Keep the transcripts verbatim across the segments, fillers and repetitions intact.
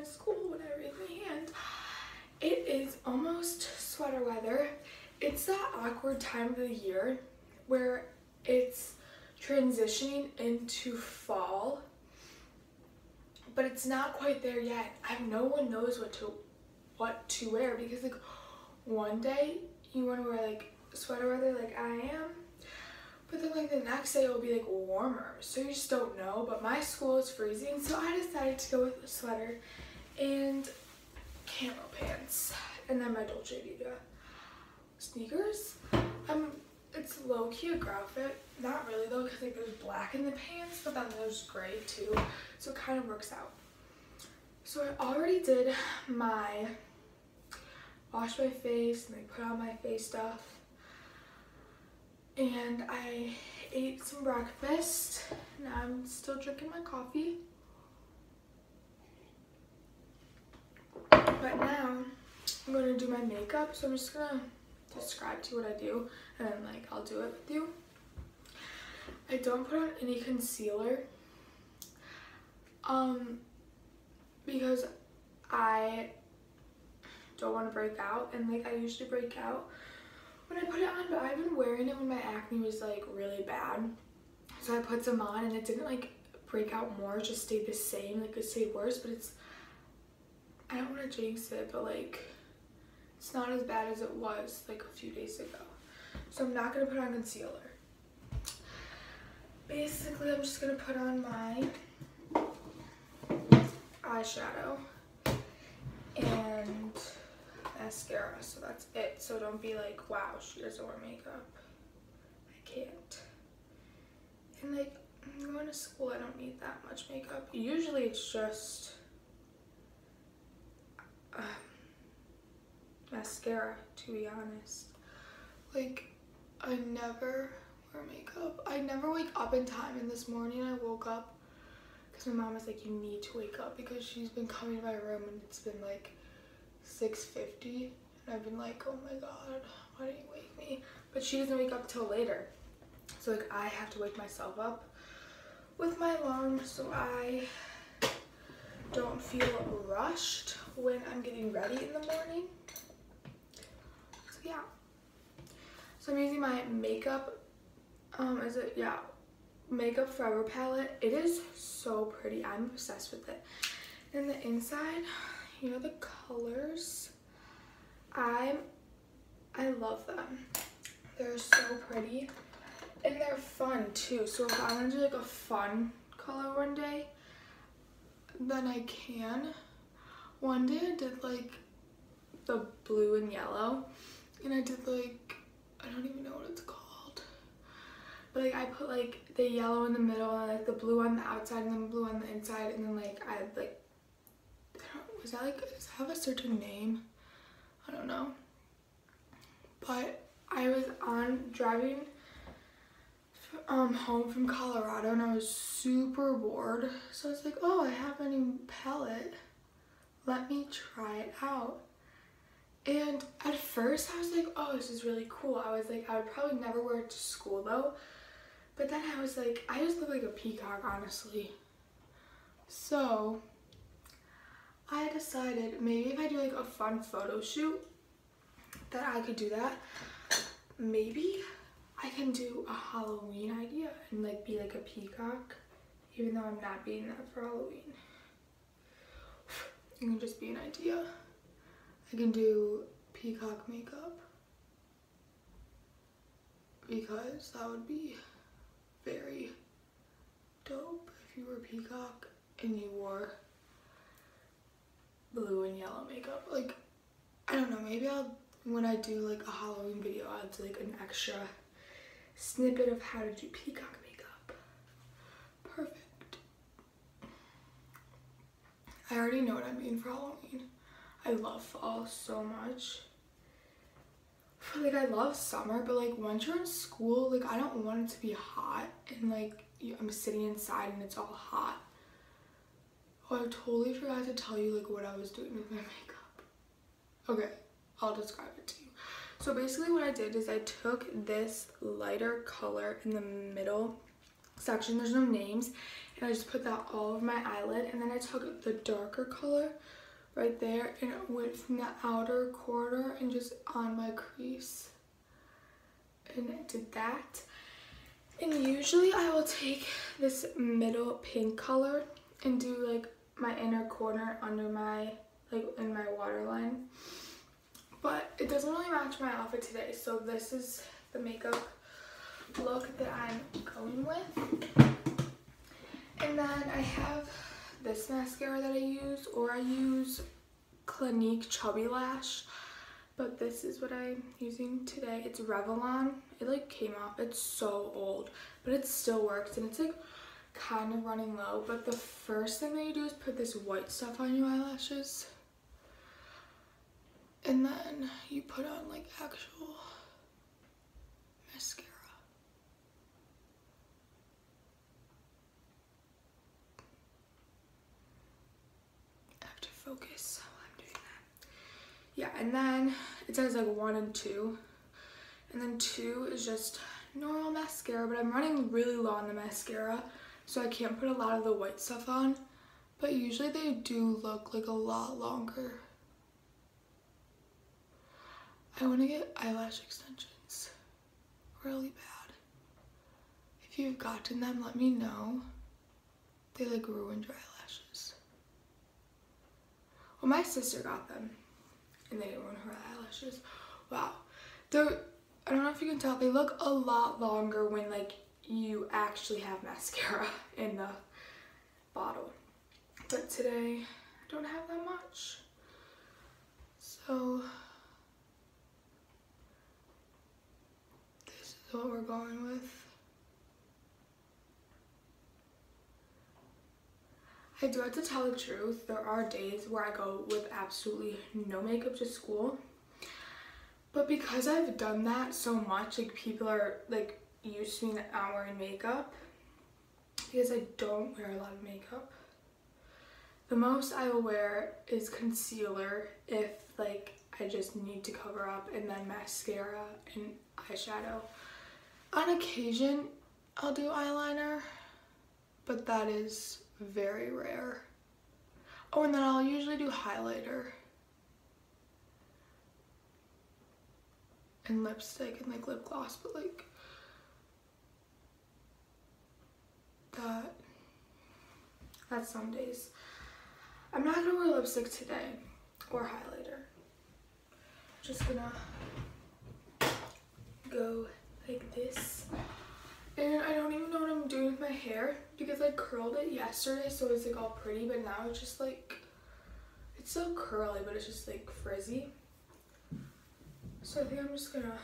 school when I raise my hand. It is almost sweater weather. It's that awkward time of the year where it's transitioning into fall, but it's not quite there yet. I no one knows what to what to wear because like one day you want to wear like sweater weather like I am, but then like the next day it will be like warmer, so you just don't know. But my school is freezing, so I decided to go with a sweater and camo pants, and then my Dolce Vita sneakers. Um, it's low-key a girl fit. Not really though, because like there's black in the pants, but then there's gray too, so it kind of works out. So I already did my wash my face and like put on my face stuff, and I ate some breakfast. Now I'm still drinking my coffee, but now I'm going to do my makeup. So I'm just gonna describe to you what I do, and then like I'll do it with you. I don't put on any concealer um because I don't want to break out, and like I usually break out when I put it on, but I've been wearing it when my acne was like really bad, so I put some on and it didn't like break out more, it just stayed the same. Like it stayed worse, but it's, I don't want to jinx it, but like it's not as bad as it was like a few days ago. So I'm not going to put on concealer. Basically, I'm just going to put on my eyeshadow and mascara. So that's it. So don't be like, wow, she doesn't wear makeup. I can't. And like, I'm going to school, I don't need that much makeup. Usually it's just uh, mascara, to be honest. Like, I never wear makeup. I never wake up in time, and this morning I woke up because my mom was like, you need to wake up, because she's been coming to my room and it's been like six fifty, and I've been like, oh my god, why didn't you wake me? But she doesn't wake up till later, so like I have to wake myself up with my alarm, so I don't feel rushed when I'm getting ready in the morning. So yeah, so I'm using my makeup um is it yeah Makeup Forever palette. It is so pretty. I'm obsessed with it. And the inside, you know, the colors, I'm I love them. They're so pretty and they're fun too. So if I want to do like a fun color one day, then I can. One day I did like the blue and yellow, and I did like, I don't even know what it's called, but like I put like the yellow in the middle and like the blue on the outside and then blue on the inside, and then like I had like, I don't, was that like, does it have a certain name? I don't know. But I was on driving um home from Colorado and I was super bored, so I was like, oh, I have a new palette, let me try it out. And at first I was like, oh, this is really cool. I was like, I would probably never wear it to school though, but then I was like, I just look like a peacock, honestly. So I decided maybe if I do like a fun photo shoot that I could do that. Maybe I can do a Halloween idea and like be like a peacock, even though I'm not being that for Halloween. It can just be an idea. I can do peacock makeup because that would be very dope if you were a peacock and you wore blue and yellow makeup. Like, I don't know, maybe I'll, when I do like a Halloween video, I'll do like an extra snippet of how to do peacock makeup. Perfect. I already know what I'm doing for Halloween. I love fall so much. Like, I love summer, but like once you're in school, like I don't want it to be hot and like I'm sitting inside and it's all hot. Oh, I totally forgot to tell you like what I was doing with my makeup. Okay, I'll describe it to you. So basically what I did is I took this lighter color in the middle section. There's no names. And I just put that all over my eyelid. And then I took the darker color right there and it went from the outer corner and just on my crease. And I did that. And usually I will take this middle pink color and do like my inner corner under my, like in my waterline. But it doesn't really match my outfit today. So this is the makeup look that I'm going with. And then I have this mascara that I use, or I use Clinique Chubby Lash. But this is what I'm using today. It's Revlon. It like came off. It's so old, but it still works. And it's like kind of running low. But the first thing that you do is put this white stuff on your eyelashes. And then you put on like actual mascara. I have to focus while I'm doing that. Yeah, and then it says like one and two. And then two is just normal mascara, but I'm running really low on the mascara, so I can't put a lot of the white stuff on. But usually they do look like a lot longer. I want to get eyelash extensions really bad. If you've gotten them, let me know. They like ruined your eyelashes. Well, my sister got them and they ruined her eyelashes. Wow. They're, I don't know if you can tell, they look a lot longer when like you actually have mascara in the bottle. But today I don't have that much. So this is what we're going with. I do have to tell the truth, there are days where I go with absolutely no makeup to school. But because I've done that so much, like people are like used to me not wearing makeup, because I don't wear a lot of makeup. The most I will wear is concealer if like I just need to cover up, and then mascara and eyeshadow. On occasion, I'll do eyeliner, but that is very rare. Oh, and then I'll usually do highlighter and lipstick and like lip gloss, but like that, that's some days. I'm not gonna wear lipstick today or highlighter. Just gonna go like this. And I don't even know what I'm doing with my hair because I curled it yesterday, so it's like all pretty, but now it's just like, it's still curly, but it's just like frizzy. So I think I'm just gonna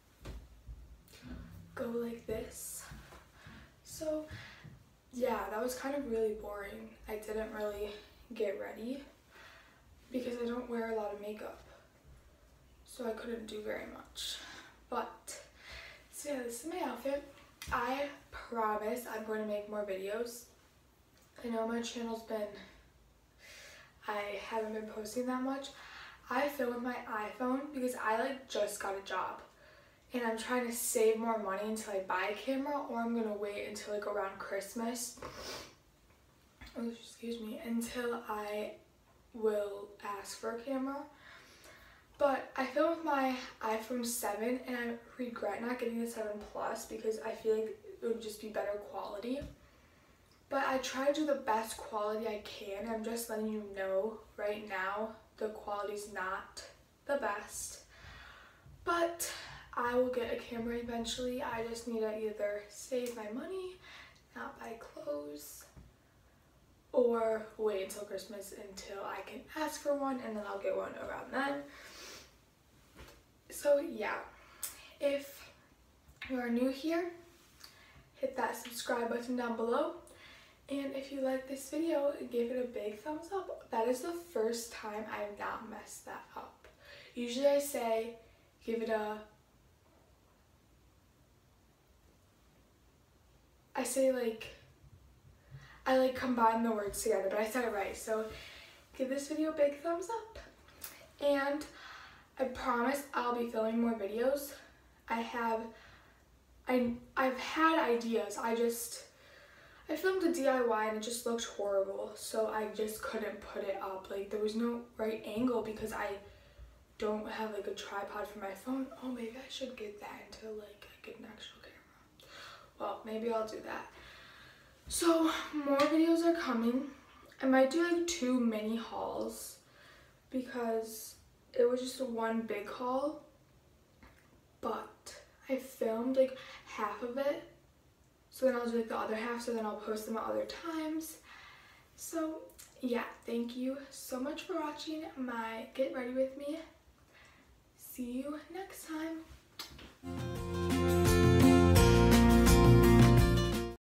go like this. So yeah, that was kind of really boring. I didn't really get ready because I don't wear a lot of makeup, so I couldn't do very much. But so yeah, this is my outfit. I promise I'm going to make more videos. I know my channel's been, I haven't been posting that much. I film with my iPhone because I like just got a job and I'm trying to save more money until I buy a camera, or I'm gonna wait until like around Christmas, oh, excuse me, until I will ask for a camera. But I film with my iPhone seven and I regret not getting the seven plus because I feel like it would just be better quality. But I try to do the best quality I can. I'm just letting you know right now the quality's not the best. But I will get a camera eventually. I just need to either save my money, not buy clothes, or wait until Christmas until I can ask for one, and then I'll get one around then. So yeah, if you are new here, hit that subscribe button down below. And if you like this video, give it a big thumbs up. That is the first time I have not messed that up. Usually I say, give it a, I say like, I like combine the words together, but I said it right. So give this video a big thumbs up. And I promise I'll be filming more videos. I have, I, I've had ideas. I just I filmed a D I Y and it just looked horrible, so I just couldn't put it up. Like, there was no right angle because I don't have like a tripod for my phone. Oh, maybe I should get that into like I get an actual camera. Well, maybe I'll do that. So more videos are coming. I might do like two mini hauls because it was just one big haul, but I filmed like half of it. So then I'll do like the other half, so then I'll post them at other times. So yeah, thank you so much for watching my Get Ready With Me. See you next time.